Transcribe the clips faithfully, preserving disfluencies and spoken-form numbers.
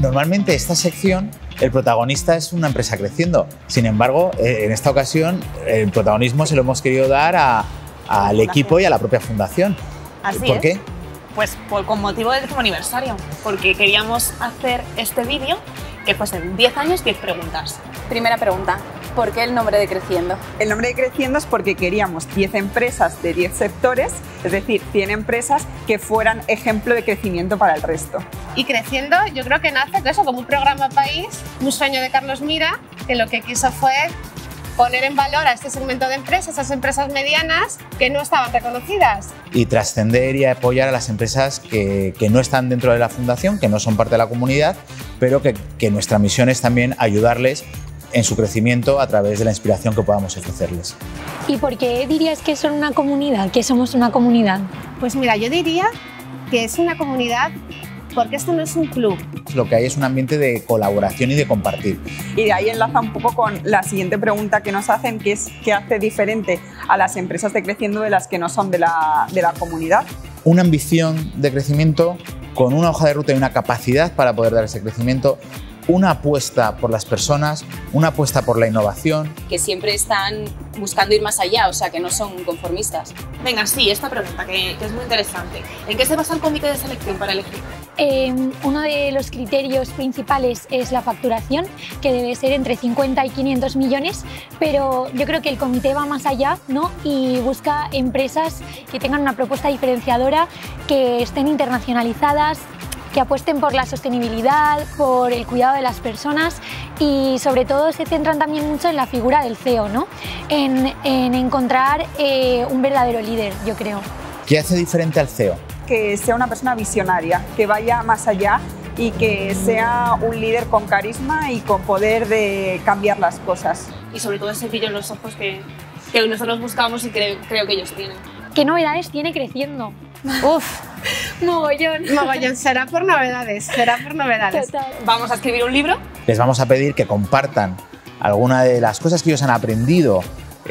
Normalmente esta sección, el protagonista es una empresa creciendo. Sin embargo, en esta ocasión el protagonismo se lo hemos querido dar a, al equipo y a la propia fundación. Así ¿Por es. qué? Pues por, con motivo del décimo aniversario, porque queríamos hacer este vídeo que fuesen diez años, diez preguntas. Primera pregunta, ¿por qué el nombre de Creciendo? El nombre de Creciendo es porque queríamos diez empresas de diez sectores, es decir, cien empresas que fueran ejemplo de crecimiento para el resto. Y Creciendo, yo creo que nace de eso, como un programa país, un sueño de Carlos Mira, que lo que quiso fue poner en valor a este segmento de empresas, esas empresas medianas que no estaban reconocidas. Y trascender y apoyar a las empresas que, que no están dentro de la fundación, que no son parte de la comunidad, pero que, que nuestra misión es también ayudarles en su crecimiento a través de la inspiración que podamos ofrecerles. ¿Y por qué dirías que son una comunidad, que somos una comunidad? Pues mira, yo diría que es una comunidad porque esto no es un club. Lo que hay es un ambiente de colaboración y de compartir. Y de ahí enlaza un poco con la siguiente pregunta que nos hacen, que es ¿qué hace diferente a las empresas de Creciendo de las que no son de la, de la comunidad? Una ambición de crecimiento con una hoja de ruta y una capacidad para poder dar ese crecimiento, una apuesta por las personas, una apuesta por la innovación. Que siempre están buscando ir más allá, o sea, que no son conformistas. Venga, sí, esta pregunta que, que es muy interesante. ¿En qué se basa el comité de selección para elegir? Eh, uno de los criterios principales es la facturación, que debe ser entre cincuenta y quinientos millones, pero yo creo que el comité va más allá, ¿no? Y busca empresas que tengan una propuesta diferenciadora, que estén internacionalizadas, que apuesten por la sostenibilidad, por el cuidado de las personas y sobre todo se centran también mucho en la figura del C E O, ¿no? En, en encontrar eh, un verdadero líder, yo creo. ¿Qué hace diferente al C E O? Que sea una persona visionaria, que vaya más allá y que sea un líder con carisma y con poder de cambiar las cosas. Y sobre todo ese brillo en los ojos que, que nosotros buscamos y creo, creo que ellos tienen. ¿Qué novedades tiene Creciendo? Uf, Mogollón. mogollón, será por novedades, será por novedades. Total. Vamos a escribir un libro. Les vamos a pedir que compartan alguna de las cosas que ellos han aprendido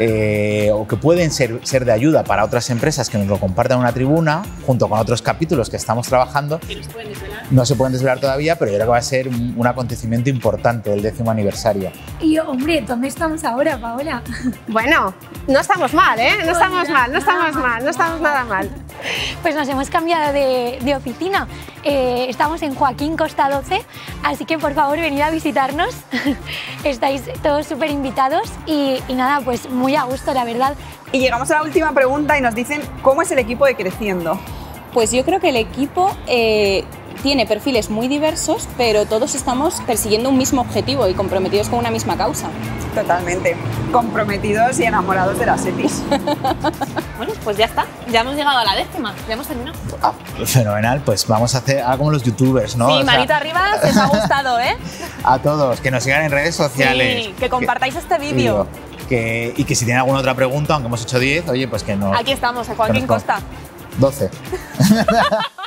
eh, o que pueden ser, ser de ayuda para otras empresas, que nos lo compartan en una tribuna, junto con otros capítulos que estamos trabajando. Que nos pueden desvelar. No se pueden desvelar todavía, pero yo creo que va a ser un, un acontecimiento importante del décimo aniversario. Y hombre, ¿dónde estamos ahora, Paola? Bueno, no estamos mal, ¿eh? No estamos mal, no estamos mal, no estamos nada mal. Pues nos hemos cambiado de, de oficina. Eh, estamos en Joaquín Costa doce, así que por favor venid a visitarnos. Estáis todos súper invitados y, y nada, pues muy a gusto, la verdad. Y llegamos a la última pregunta y nos dicen ¿cómo es el equipo de Creciendo? Pues yo creo que el equipo eh, tiene perfiles muy diversos, pero todos estamos persiguiendo un mismo objetivo y comprometidos con una misma causa. Totalmente. Comprometidos y enamorados de las EPIs. Bueno, pues ya está. Ya hemos llegado a la décima. Ya hemos terminado. Ah, fenomenal, pues vamos a hacer algo como los youtubers, ¿no? Sí, O sea, manito arriba, si os ha gustado, ¿eh? a todos, que nos sigan en redes sociales. Sí, que compartáis este vídeo. Que, y que si tienen alguna otra pregunta, aunque hemos hecho diez, oye, pues que no. Aquí estamos, en Joaquín que nos- Costa. doce.